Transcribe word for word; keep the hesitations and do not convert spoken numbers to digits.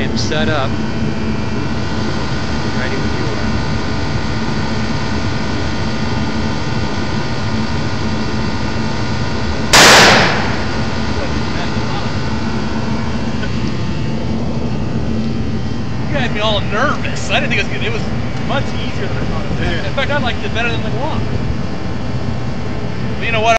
am set up. Ready when you are. You had me all nervous. I didn't think it was good. It was much easier than I thought it was. Yeah. In fact, I liked it better than the Glock. But you know what?